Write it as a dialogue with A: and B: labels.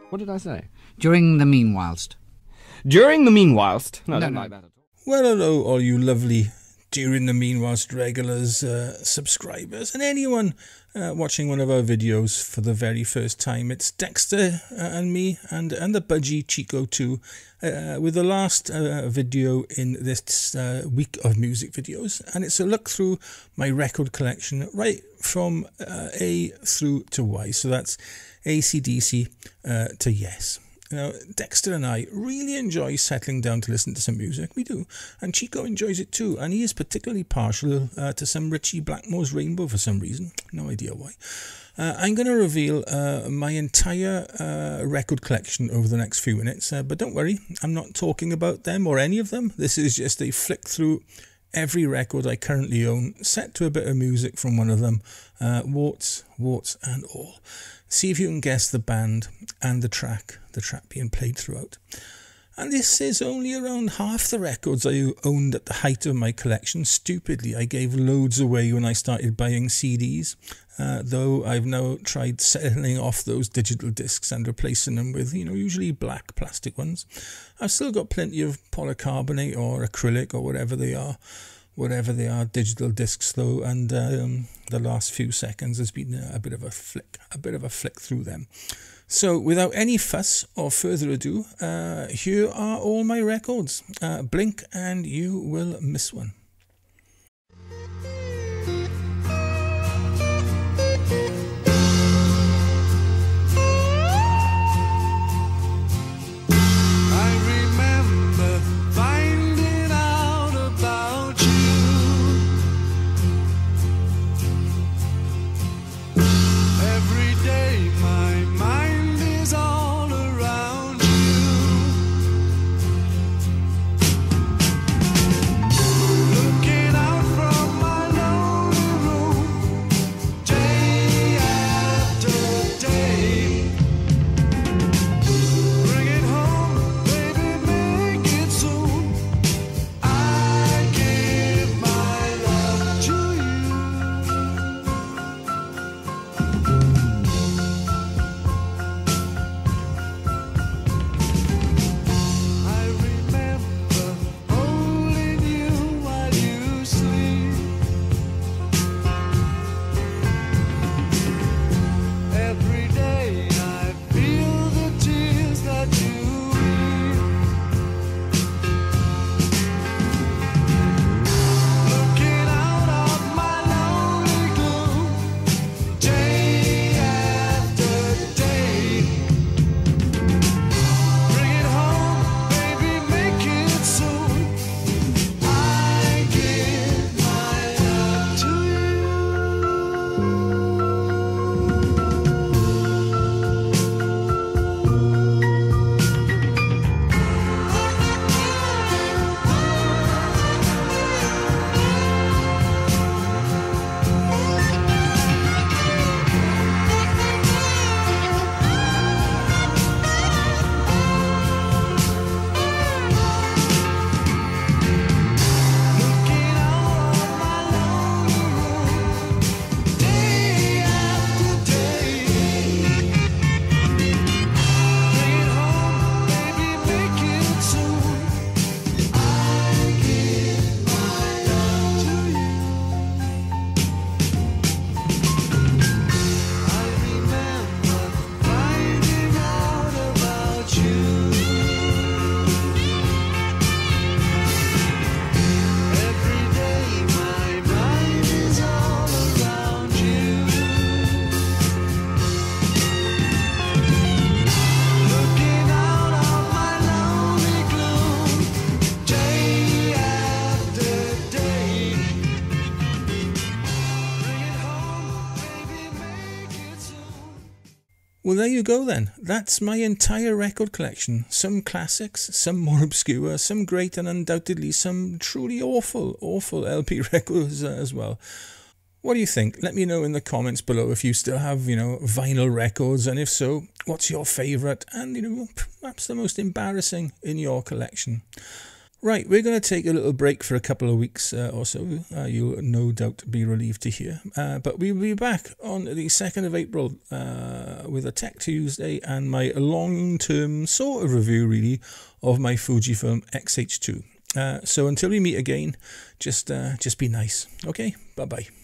A: What did I say?
B: During the meanwhilest.
A: During the meanwhilest? No, I don't like that at all.
C: Well, hello, all you lovely During the Meanwhilest regulars, subscribers, and anyone watching one of our videos for the very first time. It's Dexter and me, and the budgie Chico too, with the last video in this week of music videos, and it's a look through my record collection right from A through to Y. So that's AC/DC to Yes. Now, Dexter and I really enjoy settling down to listen to some music. We do. And Chico enjoys it too. And he is particularly partial to some Ritchie Blackmore's Rainbow for some reason. No idea why. I'm going to reveal my entire record collection over the next few minutes. But don't worry, I'm not talking about them or any of them. This is just a flick through every record I currently own, set to a bit of music from one of them. Warts and all. See if you can guess the band and the track being played throughout. And this is only around half the records I owned at the height of my collection. Stupidly, I gave loads away when I started buying CDs, though I've now tried selling off those digital discs and replacing them with, usually black plastic ones. I've still got plenty of polycarbonate or acrylic or whatever they are digital discs though, and the last few seconds has been a bit of a flick through them. So without any fuss or further ado, here are all my records. Blink and you will miss one. Well, there you go then. That's my entire record collection. Some classics, some more obscure, some great, and undoubtedly some truly awful LP records as well. What do you think? Let me know in the comments below if you still have, vinyl records, and if so, what's your favourite and, perhaps the most embarrassing in your collection. Right, we're going to take a little break for a couple of weeks or so. You'll no doubt be relieved to hear. But we'll be back on the 2nd of April with a Tech Tuesday and my long-term sort of review, really, of my Fujifilm X-H2. So until we meet again, just be nice. Okay, bye-bye.